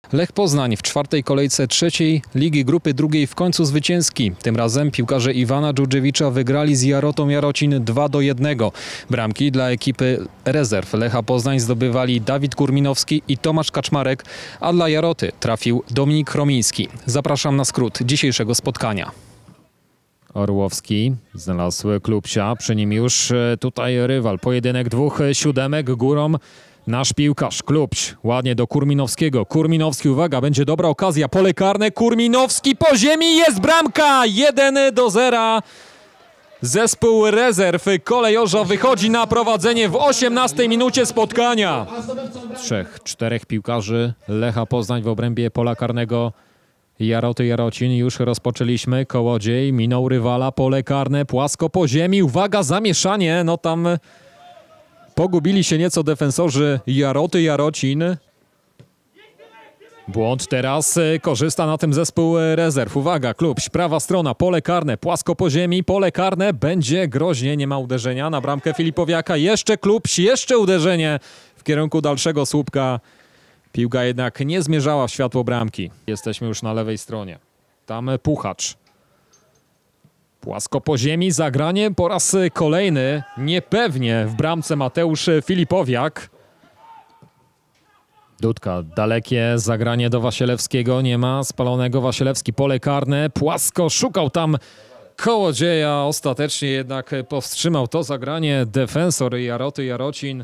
Lech Poznań w czwartej kolejce trzeciej Ligi Grupy Drugiej w końcu zwycięski. Tym razem piłkarze Iwana Dżurdżewicza wygrali z Jarotą Jarocin 2-1. Bramki dla ekipy rezerw Lecha Poznań zdobywali Dawid Kurminowski i Tomasz Kaczmarek, a dla Jaroty trafił Dominik Chromiński. Zapraszam na skrót dzisiejszego spotkania. Orłowski znalazł Klubsia, przy nim już tutaj rywal. Pojedynek dwóch siódemek, górą nasz piłkarz Klubś, ładnie do Kurminowskiego. Kurminowski, uwaga, będzie dobra okazja, pole karne, Kurminowski po ziemi, jest bramka! 1-0. Zespół rezerw Kolejorza wychodzi na prowadzenie w 18 minucie spotkania. 3-4 piłkarzy Lecha Poznań w obrębie pola karnego Jaroty Jarocin. Już rozpoczęliśmy. Kołodziej minął rywala, pole karne, płasko po ziemi. Uwaga, zamieszanie, no tam pogubili się nieco defensorzy Jaroty Jarocin. Błąd teraz, korzysta na tym zespół rezerw. Uwaga, Klubś, prawa strona, pole karne, płasko po ziemi, pole karne, będzie groźnie, nie ma uderzenia na bramkę Filipowiaka. Jeszcze Klubś, jeszcze uderzenie w kierunku dalszego słupka. Piłka jednak nie zmierzała w światło bramki. Jesteśmy już na lewej stronie. Tam Puchacz. Płasko po ziemi, zagranie po raz kolejny. Niepewnie w bramce Mateusz Filipowiak. Dudka, dalekie zagranie do Wasielewskiego. Nie ma spalonego. Wasielewski, pole karne. Płasko szukał tam Kołodzieja. Ostatecznie jednak powstrzymał to zagranie defensor Jaroty Jarocin.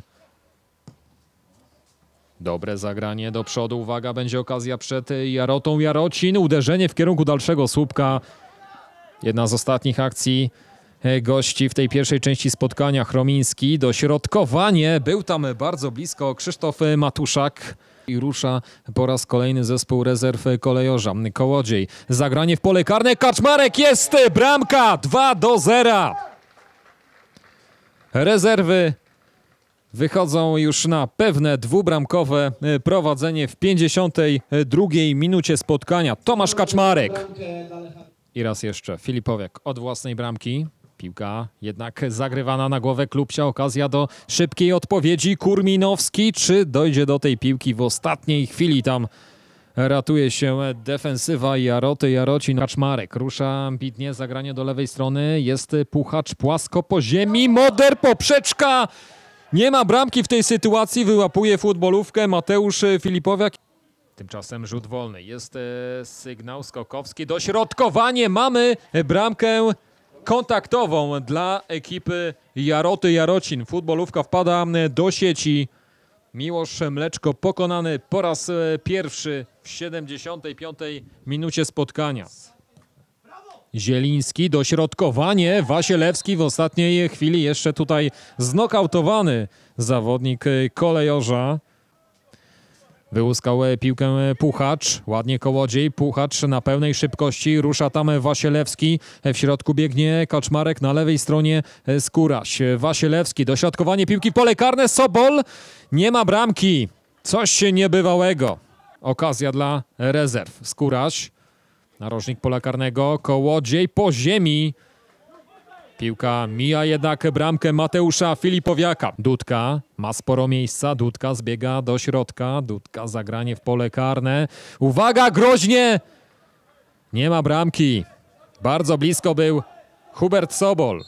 Dobre zagranie do przodu. Uwaga, będzie okazja przed Jarotą Jarocin. Uderzenie w kierunku dalszego słupka. Jedna z ostatnich akcji gości w tej pierwszej części spotkania. Chromiński, dośrodkowanie. Był tam bardzo blisko Krzysztof Matuszak. I rusza po raz kolejny zespół rezerw Kolejorza. Kołodziej, zagranie w pole karne. Kaczmarek, jest bramka! 2-0. Rezerwy wychodzą już na pewne dwubramkowe prowadzenie w 52 minucie spotkania. Tomasz Kaczmarek. I raz jeszcze Filipowiak od własnej bramki. Piłka jednak zagrywana na głowę Klubsia. Okazja do szybkiej odpowiedzi. Kurminowski, czy dojdzie do tej piłki w ostatniej chwili? Tam ratuje się defensywa Jaroty Jarocin. Kaczmarek rusza ambitnie. Zagranie do lewej strony. Jest Puchacz, płasko po ziemi. Moder, poprzeczka. Nie ma bramki w tej sytuacji. Wyłapuje futbolówkę Mateusz Filipowiak. Tymczasem rzut wolny. Jest sygnał skokowski. Dośrodkowanie. Mamy bramkę kontaktową dla ekipy Jaroty Jarocin. Futbolówka wpada do sieci. Miłosz Mleczko pokonany po raz pierwszy w 75 minucie spotkania. Zieliński, dośrodkowanie. Wasielewski w ostatniej chwili jeszcze tutaj znokautowany zawodnik Kolejorza. Wyłuskał piłkę Puchacz, ładnie Kołodziej, Puchacz na pełnej szybkości, rusza tam Wasielewski, w środku biegnie Kaczmarek, na lewej stronie Skóraś. Wasielewski, dośrodkowanie piłki w pole karne, Sobol, nie ma bramki, coś niebywałego. Okazja dla rezerw, Skóraś, narożnik pola karnego, Kołodziej po ziemi. Piłka mija jednak bramkę Mateusza Filipowiaka. Dudka ma sporo miejsca. Dudka zbiega do środka. Dudka zagranie w pole karne. Uwaga, groźnie! Nie ma bramki. Bardzo blisko był Hubert Sobol.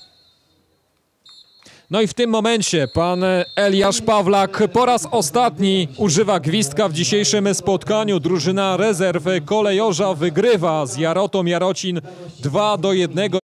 No i w tym momencie pan Eliasz Pawlak po raz ostatni używa gwizdka w dzisiejszym spotkaniu. Drużyna rezerw Kolejorza wygrywa z Jarotą Jarocin 2-1.